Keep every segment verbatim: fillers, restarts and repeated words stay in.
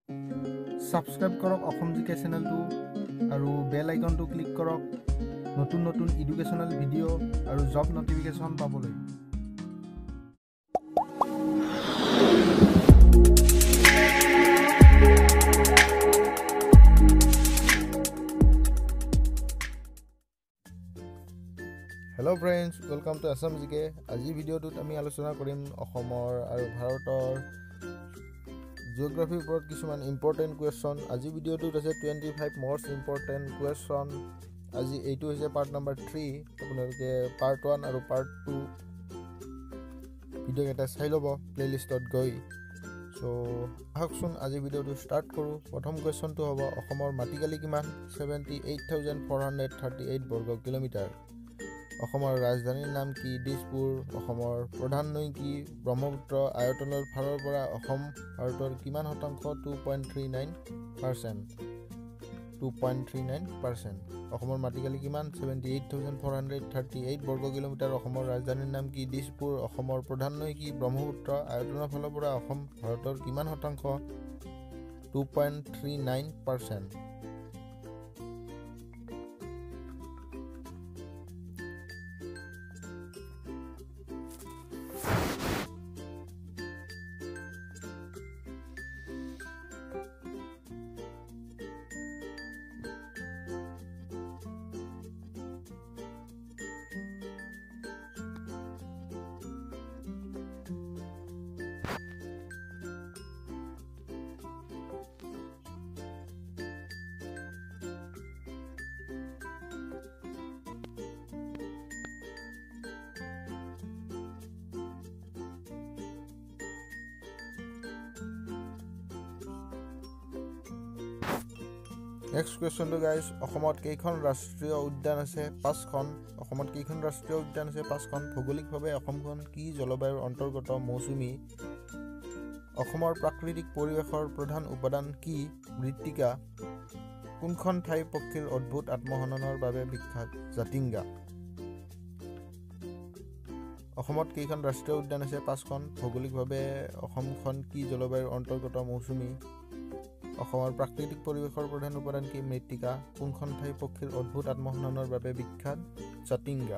Subscribe কৰক অসম জিকে চেনেলটো আৰু বেল আইকনটো ক্লিক কৰক নতুন নতুন এডুকেশ্যনেল ভিডিঅ' আৰু জব নটিফিকেশ্যন পাবলৈ। Hello' friends, welcome to Assam GK. আজিৰ ভিডিঅ'টোত আমি আলোচনা কৰিম অসমৰ আৰু ভাৰতৰ জিঅ'গ্ৰাফিৰ ওপৰত কিছুমান ইম্পৰ্টেণ্ট কুৱেশ্যন। আজি ভিডিঅ'টোত আছে twenty five most important question. আজি এইটো হৈছে পাৰ্ট নাম্বাৰ থ্ৰী। আপোনালোকে পাৰ্ট ওৱান আৰু পাৰ্ট টু ভিডিঅ'কেইটা চাই ল'ব প্লে'লিষ্টত গৈ। চ' আহকচোন আজি ভিডিঅ'টো ষ্টাৰ্ট কৰোঁ। প্ৰথম কুৱেশ্যনটো হ'ব অসমৰ মাটিকালি কিমান? Seventy eight thousand four hundred thirty eight বৰ্গ কিলোমিটাৰ। অসমৰ ৰাজধানীৰ নাম কি? দিছপুৰ। অসমৰ প্ৰধান নৈ কি? ব্ৰহ্মপুত্ৰ। আয়তনৰ ফালৰ পৰা অসম ভাৰতৰ কিমান শতাংশ? Two point three nine percent two point three nine percent অসমৰ মাটিকালি কিমান? Seventy eight thousand four hundred thirty eight বৰ্গ কিলোমিটাৰ। অসমৰ ৰাজধানীৰ নাম কি? দিছপুৰ। অসমৰ প্ৰধান নৈ কি? ব্ৰহ্মপুত্ৰ। আয়তনৰ ফালৰ পৰা অসম ভাৰতৰ কিমান শতাংশ? Two point three nine percent next কুৱেশ্যনটো গাইজ, অসমত কেইখন ৰাষ্ট্ৰীয় উদ্যান আছে? পাঁচখন। অসমত কেইখন ৰাষ্ট্ৰীয় উদ্যান আছে? পাঁচখন। ভৌগোলিকভাৱে অসমখন কি জলবায়ুৰ অন্তৰ্গত? মৌচুমী। অসমৰ প্ৰাকৃতিক পৰিৱেশৰ প্ৰধান উপাদান কি? মৃত্তিকা। কোনখন ঠাই পক্ষীৰ অদ্ভুত আত্মসন্ধানৰ বাবে বিখ্যাত? জাতিংগা। অসমত কেইখন ৰাষ্ট্ৰীয় উদ্যান আছে? পাঁচখন। ভৌগোলিকভাৱে অসমখন কি জলবায়ুৰ অন্তৰ্গত? মৌচুমী। অসমৰ প্ৰাকৃতিক পৰিৱেশৰ প্ৰধান উপাদান কি? মৃত্তিকা। কোনখন ঠাই পক্ষীৰ অদ্ভুত আত্মসন্ধানৰ বাবে বিখ্যাত? জাতিংগা।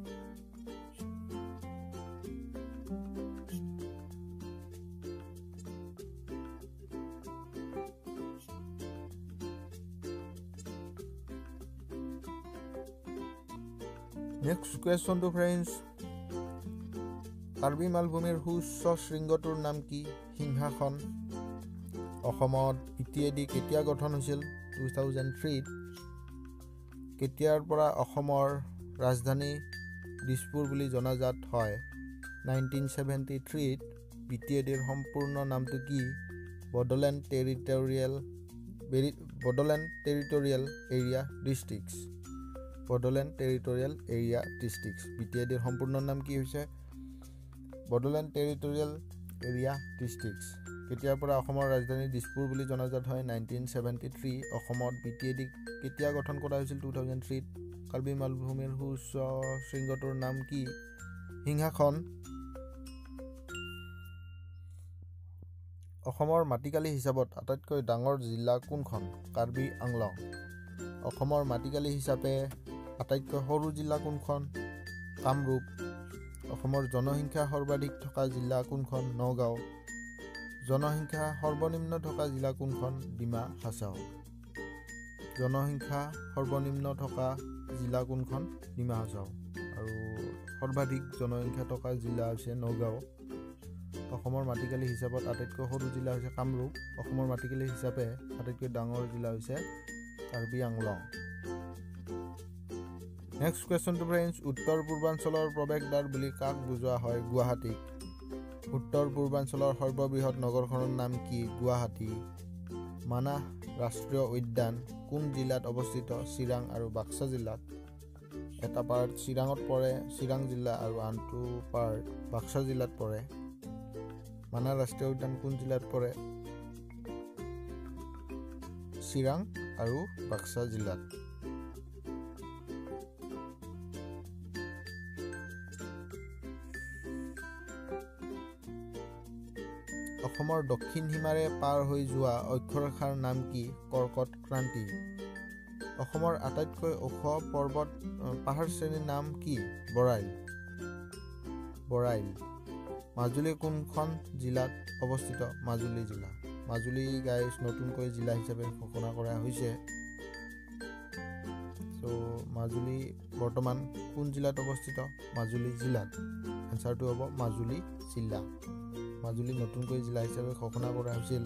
নেক্সট কুৱেশ্যনটো ফ্ৰেণ্ডছ, কাৰ্বি মালভূমিৰ সুউচ্চ শৃংগটোৰ নাম কি? সিংহাসন। অসমত বি টি এ ডি কেতিয়া গঠন হৈছিল? টু থাউজেণ্ড থ্ৰীত। কেতিয়াৰ পৰা অসমৰ ৰাজধানী দিছপুৰ বুলি জনাজাত হয়? নাইনটিন ছেভেণ্টি থ্ৰীত। বি টি এ ডিৰ সম্পূৰ্ণ নামটো কি? Bodoland territorial Bodoland territorial area districts Bodoland territorial area districts B T A ডিৰ সম্পূৰ্ণ নাম কি হৈছে? Bodoland territorial area districts. কেতিয়াৰ পৰা অসমৰ ৰাজধানী দিছপুৰ বুলি জনাজাত হয়? Nineteen seventy three. অসমত বি টি এ ডি কেতিয়া গঠন কৰা হৈছিল? Two thousand থ্ৰীত। কাৰ্বি মালভূমিৰ সুউচ্চ শৃংগটোৰ নাম কি? সিংহাসন। অসমৰ মাটিকালি হিচাপত আটাইতকৈ ডাঙৰ জিলা কোনখন? কাৰ্বি আংলং। অসমৰ মাটিকালি হিচাপে আটাইতকৈ সৰু জিলা কোনখন? কামৰূপ। অসমৰ জনসংখ্যা সৰ্বাধিক থকা জিলা কোনখন? নগাঁও। জনসংখ্যা সৰ্বনিম্ন থকা জিলা কোনখন? ডিমা হাছাও। জনসংখ্যা সৰ্বনিম্ন থকা জিলা কোনখন? ডিমা হাছাও। আৰু সৰ্বাধিক জনসংখ্যা থকা জিলা হৈছে নগাঁও। অসমৰ মাটিকালি হিচাপত আটাইতকৈ সৰু জিলা হৈছে কামৰূপ। অসমৰ মাটিকালি হিচাপে আটাইতকৈ ডাঙৰ জিলা হৈছে কাৰ্বি আংলং। নেক্সট কুৱেশ্যনটো ফ্ৰেণ্ডছ, উত্তৰ পূৰ্বাঞ্চলৰ প্ৰৱেশদ্বাৰ বুলি কাক বুজোৱা হয়? গুৱাহাটীক। উত্তৰ পূৰ্বাঞ্চলৰ সৰ্ববৃহৎ নগৰখনৰ নাম কি? গুৱাহাটী। মানাহ ৰাষ্ট্ৰীয় উদ্যান কোন জিলাত অৱস্থিত? চিৰাং আৰু বাক্সা জিলাত। এটা পাৰ্ট চিৰাঙত পৰে, চিৰাং জিলা, আৰু আনটো পাৰ্ট বাক্সা জিলাত পৰে। মানাহ ৰাষ্ট্ৰীয় উদ্যান কোন জিলাত পৰে? চিৰাং আৰু বাক্সা জিলাত। অসমৰ দক্ষিণ সীমাৰে পাৰ হৈ যোৱা অক্ষৰেখাৰ নাম কি? কৰ্কট ক্ৰান্তি। অসমৰ আটাইতকৈ ওখ পৰ্বত পাহাৰ শ্ৰেণীৰ নাম কি? বৰাইল বৰাইল মাজুলী কোনখন জিলাত অৱস্থিত? মাজুলী জিলা। মাজুলী গাইজ নতুনকৈ জিলা হিচাপে ঘোষণা কৰা হৈছে। চ' মাজুলী বৰ্তমান কোন জিলাত অৱস্থিত? মাজুলী জিলাত। এনচাৰটো হ'ব মাজুলী জিলা। মাজুলী নতুনকৈ জিলা হিচাপে ঘোষণা কৰা হৈছিল।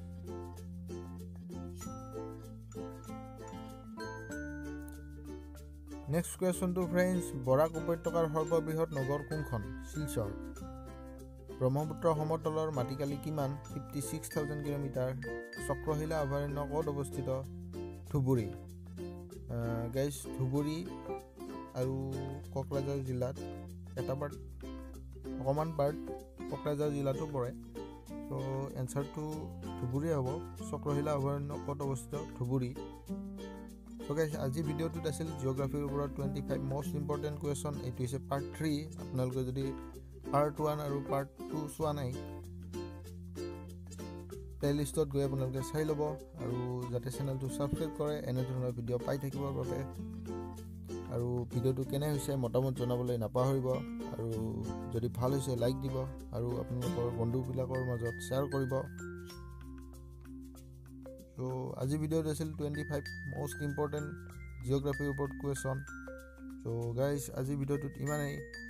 নেক্সট কুৱেশ্যনটো ফ্ৰেণ্ডছ, বৰাক উপত্যকাৰ সৰ্ববৃহৎ নগৰ কোনখন? শিলচৰ। ব্ৰহ্মপুত্ৰ সমতলৰ মাটিকালি কিমান? Fifty six thousand kilometre. Chakrashila অভয়াৰণ্য ক'ত অৱস্থিত? ধুবুৰী। গাইজ ধুবুৰী আৰু কোকৰাঝাৰ জিলাত এটা পাৰ্ট অকণমান পাৰ্ট কোকৰাঝাৰ জিলাতো পৰে। ত' এনচাৰটো ধুবুৰী হ'ব। চক্ৰশিলা অভয়াৰণ্য ক'ত অৱস্থিত? ধুবুৰী। ত' গাইজ আজি ভিডিঅ'টোত আছিল জিঅ'গ্ৰাফিৰ ওপৰত twenty five most important question. এইটো হৈছে পাৰ্ট থ্ৰী। আপোনালোকে যদি পাৰ্ট ওৱান আৰু পাৰ্ট টু চোৱা নাই, প্লে'লিষ্টত গৈ আপোনালোকে চাই ল'ব আৰু যাতে চেনেলটো ছাবস্ক্ৰাইব কৰে এনেধৰণৰ ভিডিঅ' পাই থাকিবৰ বাবে। আৰু ভিডিঅ'টো কেনে হৈছে মতামত জনাবলৈ নাপাহৰিব। আৰু যদি ভাল হৈছে লাইক দিব আৰু আপোনালোকৰ বন্ধুবিলাকৰ মাজত শ্বেয়াৰ কৰিব। ত' আজি ভিডিঅ'ত আছিল টুৱেণ্টি ফাইভ মষ্ট ইম্পৰ্টেণ্ট জিঅ'গ্ৰাফিৰ ওপৰত কুৱেশ্যন। ত' গাইজ আজি ভিডিঅ'টোত ইমানেই।